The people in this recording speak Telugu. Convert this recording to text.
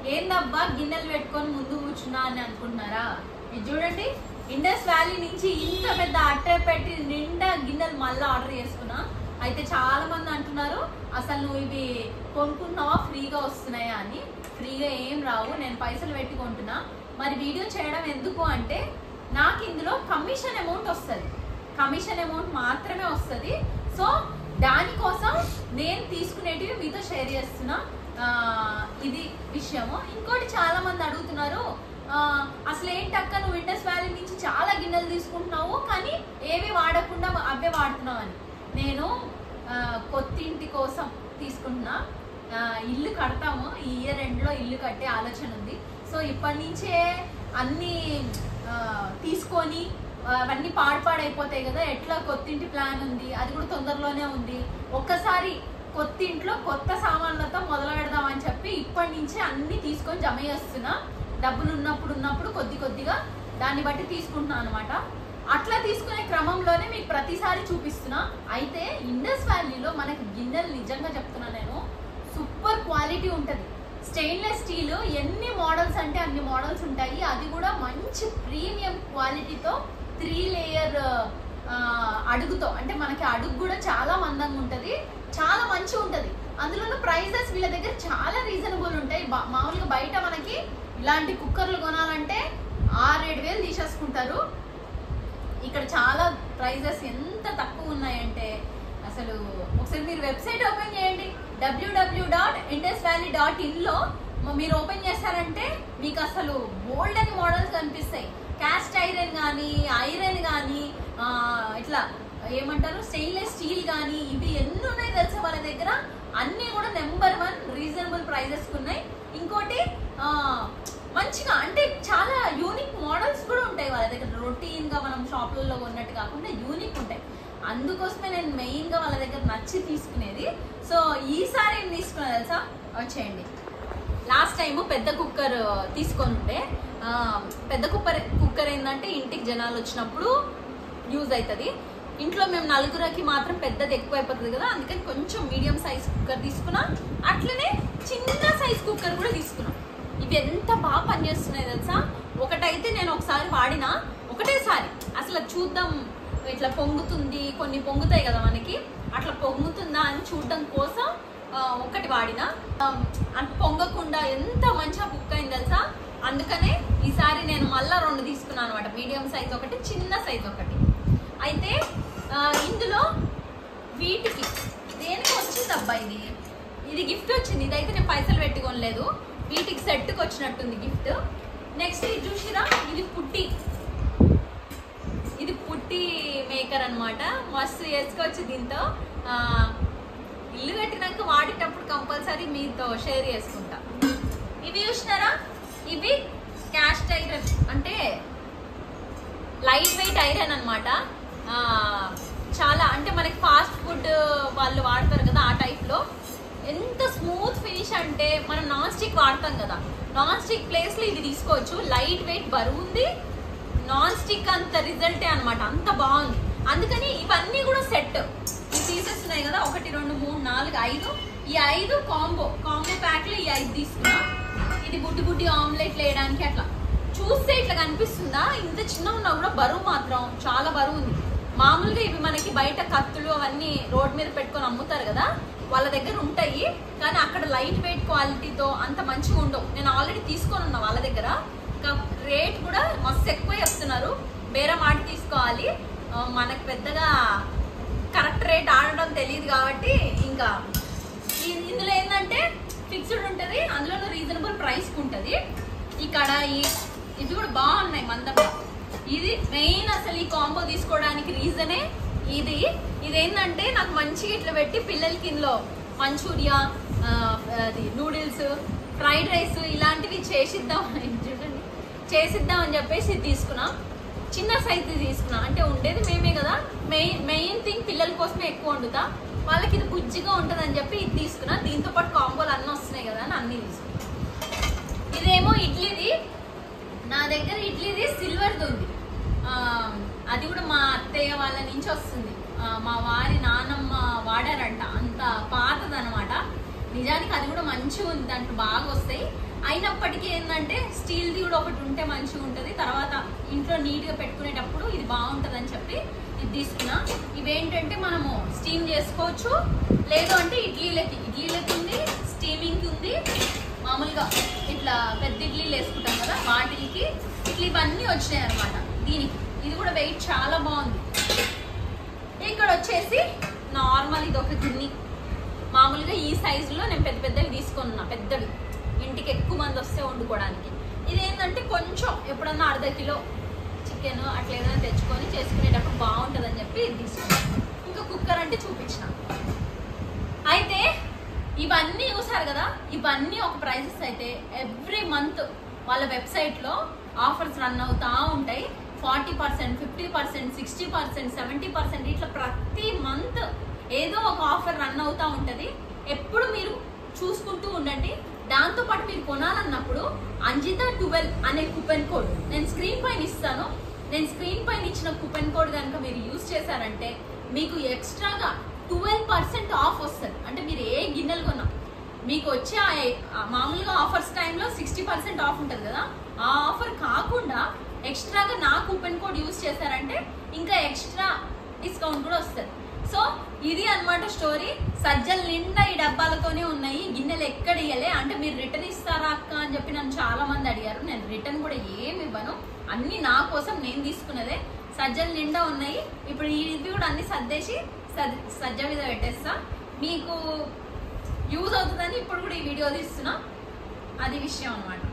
ఏందబ్బా గిన్నెలు పెట్టుకొని ముందు కూర్చున్నా అని అనుకుంటున్నారా? ఇది చూడండి, ఇండస్ వ్యాలీ నుంచి ఇంత పెద్ద అట్టే పెట్టి నిండా గిన్నెలు మళ్ళీ ఆర్డర్ చేసుకున్నా. అయితే చాలా మంది అంటున్నారు అసలు నువ్వు ఇవి కొనుక్కున్నావా ఫ్రీగా వస్తున్నాయా అని. ఫ్రీగా ఏం రావు, నేను పైసలు పెట్టి కొంటున్నా. మరి వీడియో చేయడం ఎందుకు అంటే నాకు ఇందులో కమిషన్ అమౌంట్ వస్తుంది, కమిషన్ అమౌంట్ మాత్రమే వస్తుంది. సో దానికోసం నేను తీసుకునేటివి మీతో షేర్ చేస్తున్నా. ఇది విషయము. ఇంకోటి చాలా మంది అడుగుతున్నారు, అసలు ఏంటక్క నువ్వు ఇండస్ వ్యాలీ నుంచి చాలా గిన్నెలు తీసుకుంటున్నావు కానీ ఏవి వాడకుండా అవే వాడుతున్నావు అని. నేను కొత్త ఇంటి కోసం తీసుకుంటున్నా. ఇల్లు కడతాము, ఈ ఇయర్ ఎండ్లో ఇల్లు కట్టే ఆలోచన ఉంది. సో ఇప్పటి నుంచే అన్నీ తీసుకొని అవన్నీ పాడైపోతాయి కదా. ఎట్లా కొత్త ఇంటి ప్లాన్ ఉంది, అది కూడా తొందరలోనే ఉంది. ఒక్కసారి కొత్త ఇంట్లో కొత్త సామాన్లతో మొదలు పెడదామని చెప్పి ఇప్పటి నుంచే అన్ని తీసుకొని జమ చేస్తున్నా. డబ్బులు ఉన్నప్పుడు కొద్దిగా దాన్ని బట్టి తీసుకుంటున్నాను అనమాట. అట్లా తీసుకునే క్రమంలోనే మీకు ప్రతిసారి చూపిస్తున్నా. అయితే ఇండస్ వ్యాలీలో మనకి గిన్నెలు నిజంగా చెప్తున్నా నేను, సూపర్ క్వాలిటీ ఉంటుంది. స్టెయిన్లెస్ స్టీల్ ఎన్ని మోడల్స్ అంటే అన్ని మోడల్స్ ఉంటాయి. అది కూడా మంచి ప్రీమియం క్వాలిటీతో 3 లేయర్ అడుగుతో, అంటే మనకి అడుగు కూడా చాలా మందంగా ఉంటుంది, చాలా మంచిగా ఉంటుంది. అందులో ప్రైజెస్ వీళ్ళ దగ్గర చాలా రీజనబుల్ ఉంటాయి. మామూలుగా బయట మనకి ఇలాంటి కుక్కర్లు కొనాలంటే 6-7 వేలు తీసేసుకుంటారు. ఇక్కడ చాలా ప్రైజెస్ ఎంత తక్కువ ఉన్నాయంటే అసలు ఒకసారి మీరు వెబ్సైట్ ఓపెన్ చేయండి, www.indusvalley.in మీరు ఓపెన్ చేశారంటే మీకు అసలు బోల్డ్ అని మోడల్స్ కనిపిస్తాయి. క్యాస్ట్ ఐరన్ కానీ, ఐరన్ కానీ, ఇట్లా ఏమంటారు స్టెయిన్లెస్ స్టీల్ కానీ, ఇవి ఎన్ని ఉన్నాయి తెలుసా వాళ్ళ దగ్గర. అన్నీ కూడా నెంబర్ 1 రీజనబుల్ ప్రైజెస్ ఉన్నాయి. ఇంకోటి మంచిగా అంటే చాలా యూనిక్ మోడల్స్ కూడా ఉంటాయి వాళ్ళ దగ్గర. రొటీన్ గా మనం షాపులలో ఉన్నట్టు కాకుండా యూనిక్ ఉంటాయి. అందుకోసమే నేను మెయిన్ గా వాళ్ళ దగ్గర నచ్చి తీసుకునేది. సో ఈసారి ఏం తీసుకున్నా తెలుసా, వచ్చేయండి. లాస్ట్ టైము పెద్ద కుక్కర్ తీసుకొని ఉంటే, పెద్ద కుక్కర్ ఏంటంటే ఇంటికి జనాలు వచ్చినప్పుడు యూజ్ అవుతుంది. ఇంట్లో మేము 4గురికి మాత్రం పెద్దది ఎక్కువ అయిపోతుంది కదా, అందుకని కొంచెం మీడియం సైజ్ కుక్కర్ తీసుకున్నా. అట్లనే చిన్న సైజ్ కుక్కర్ కూడా తీసుకున్నాం. ఇవి ఎంత బాగా పనిచేస్తున్నాయి తెలుసా. ఒకటైతే నేను ఒకసారి వాడినా, ఒకటేసారి అసలు చూద్దాం ఇట్లా పొంగుతుంది, కొన్ని పొంగుతాయి కదా మనకి, అట్లా పొంగుతుందా అని చూడడం కోసం ఒకటి వాడినా. అంటే పొంగకుండా ఎంత మంచిగా కుక్ అయింది తెలుసా. అందుకనే ఈసారి నేను మళ్ళా 2 తీసుకున్నాను అనమాట, మీడియం సైజ్ ఒకటి, చిన్న సైజ్ ఒకటి. అయితే ఇందులో వీటికి దేనికి వచ్చింది అబ్బా, ఇది గిఫ్ట్ వచ్చింది. ఇదైతే నేను పైసలు పెట్టుకోలేదు, వీటికి సెట్కి వచ్చినట్టుంది గిఫ్ట్. నెక్స్ట్ ఇది చూసిరా, ఇది పుట్టి మేకర్ అనమాట. మస్తు వేసుకోవచ్చు దీంతో. ఇల్లు కట్టినాక వాడేటప్పుడు కంపల్సరీ మీతో షేర్ చేసుకుంటా. ఇవి చూసినారా, ఇవి క్యాస్ట్ ఐరన్, అంటే లైట్ వెయిట్ ఐరన్ అనమాట. చాలా అంటే మనకి ఫాస్ట్ ఫుడ్ వాళ్ళు వాడతారు కదా, ఆ టైప్లో ఎంత స్మూత్ ఫినిష్ అంటే మనం నాన్ స్టిక్ వాడతాం కదా, నాన్ స్టిక్ ప్లేస్లో ఇది తీసుకోవచ్చు. లైట్ వెయిట్, బరువు ఉంది, నాన్ స్టిక్ అంత రిజల్టే అనమాట, అంత బాగుంది. అందుకని ఇవన్నీ కూడా సెట్. ఈ పీసెస్ ఉన్నాయి కదా, 1 2 3 4 5, ఈ 5 కాంబో ప్యాక్లో ఈ 5 తీసుకున్నా. ఇది బుడ్డి ఆమ్లెట్లు వేయడానికి. అట్లా చూస్తే ఇట్లా కనిపిస్తుందా, ఇంత చిన్న ఉన్నా కూడా బరువు మాత్రం చాలా బరువు ఉంది. మామూలుగా ఇవి మనకి బయట కత్తులు అవన్నీ రోడ్ మీద పెట్టుకొని అమ్ముతారు కదా, వాళ్ళ దగ్గర ఉంటాయి. కానీ అక్కడ లైట్ వెయిట్ క్వాలిటీతో అంత మంచిగా ఉండవు. నేను ఆల్రెడీ తీసుకొని ఉన్నా వాళ్ళ దగ్గర. రేట్ కూడా మస్తు ఎక్కువ చెప్తున్నారు, బేరం ఆడి తీసుకోవాలి. మనకు పెద్దగా కరెక్ట్ రేట్ ఆడడం తెలియదు కాబట్టి ఇంకా ఇందులో ఏంటంటే ఫిక్స్డ్ ఉంటుంది, అందులో రీజనబుల్ ప్రైస్కి ఉంటుంది. ఈ కడాయి ఇది కూడా బాగున్నాయి మందంగా. ఇది మెయిన్ అసలు ఈ కాంబో తీసుకోవడానికి రీజనే ఇదేంటంటే నాకు మంచిగా ఇట్లా పెట్టి పిల్లలకి ఇందులో మంచూరియా, నూడిల్స్, ఫ్రైడ్ రైస్ ఇలాంటివి చేసిద్దాం అని చెప్పేసి తీసుకున్నా. చిన్న సైజు తీసుకున్నా, అంటే ఉండేది మేమే కదా, మెయిన్ థింగ్ పిల్లల కోసమే ఎక్కువ వండుతా, వాళ్ళకి ఇది బుజ్జిగా ఉంటుంది అని చెప్పి ఇది తీసుకున్నా. దీంతో పాటు కాంబోలు అన్నీ వస్తున్నాయి కదా అని అన్నీ తీసుకున్నా. ఇదేమో ఇడ్లీది, నా దగ్గర ఇడ్లీది సిల్వర్ది ఉంది. అది కూడా మా అత్తయ్య వాళ్ళ నుంచి వస్తుంది, మా వారి నానమ్మ వాడారంట, అంత పాతదనమాట. నిజానికి అది కూడా మంచిగా ఉంది, దాంట్లో బాగా వస్తాయి. అయినప్పటికీ ఏంటంటే స్టీల్ది కూడా ఒకటి ఉంటే మంచిగా ఉంటుంది, తర్వాత ఇంట్లో నీట్గా పెట్టుకునేటప్పుడు ఇది బాగుంటుంది అని చెప్పి ఇది తీసుకున్నా. ఇవేంటంటే మనము స్టీమ్ చేసుకోవచ్చు, లేదు అంటే ఇడ్లీలకి ఉంది, స్టీమింగ్కి ఉంది, మామూలుగా ఇట్లా పెద్ద ఇడ్లీలు వేసుకుంటాం కదా వాటికి ఇట్లా ఇవన్నీ వచ్చినాయి అనమాట. దీనికి ఇది కూడా వెయిట్ చాలా బాగుంది. ఇక్కడ వచ్చేసి నార్మల్ ఇది ఒక గిన్నె, మామూలుగా ఈ సైజులో నేను పెద్దవి తీసుకున్నా, పెద్దవి ఇంటికి ఎక్కువ మంది వస్తే వండుకోవడానికి. ఇది ఏంటంటే కొంచెం ఎప్పుడన్నా అర్ధ కిలో చికెన్ అట్లా ఏదైనా తెచ్చుకొని చేసుకునేటప్పుడు బాగుంటుంది అని చెప్పి ఇది తీసుకున్నాను. ఇంకా కుక్కర్ అంటే చూపించిన. అయితే ఇవన్నీ చూసారు కదా, ఇవన్నీ ఒక ప్రైజెస్. అయితే ఎవ్రీ మంత్ వాళ్ళ వెబ్సైట్లో ఆఫర్స్ రన్ అవుతా ఉంటాయి. 40%, 50%, 60%, 70% ఇట్లా ప్రతి మంత్ ఏదో ఒక ఆఫర్ రన్ అవుతా ఉంటుంది. ఎప్పుడు మీరు చూసుకుంటూ ఉండండి. దాంతోపాటు మీరు కొనాలన్నప్పుడు అంజిత12 అనే కూపన్ కోడ్ నేను స్క్రీన్ పైన ఇస్తాను. నేను స్క్రీన్ పైన ఇచ్చిన కూపన్ కోడ్ కనుక మీరు యూజ్ చేశారంటే మీకు ఎక్స్ట్రాగా 12% ఆఫ్ వస్తుంది. అంటే మీరు ఏ గిన్నెలు కొన్నా మీకు వచ్చే మామూలుగా ఆఫర్స్ టైంలో 60% ఆఫ్ ఉంటుంది కదా, ఆ ఆఫర్ కాకుండా ఎక్స్ట్రాగా నా కూపన్ కోడ్ యూజ్ చేశారంటే ఇంకా ఎక్స్ట్రా డిస్కౌంట్ కూడా వస్తుంది. సో ఇది అన్నమాట స్టోరీ. సజ్జల నిండా ఈ డబ్బాలతోనే ఉన్నాయి, గిన్నెలు ఎక్కడ ఇయ్యలే. అంటే మీరు రిటర్న్ ఇస్తారా అక్క అని చెప్పి నన్ను చాలా మంది అడిగారు. నేను రిటర్న్ కూడా ఏమి ఇవ్వను, అన్ని నా కోసం నేను తీసుకున్నదే. సజ్జల నిండా ఉన్నాయి. ఇప్పుడు ఇవి కూడా అన్ని సర్దేసి సజ్జ మీద పెట్టేస్తా. మీకు యూజ్ అవుతుందని ఇప్పుడు కూడా ఈ వీడియో తీస్తున్నా, అది విషయం అన్నమాట.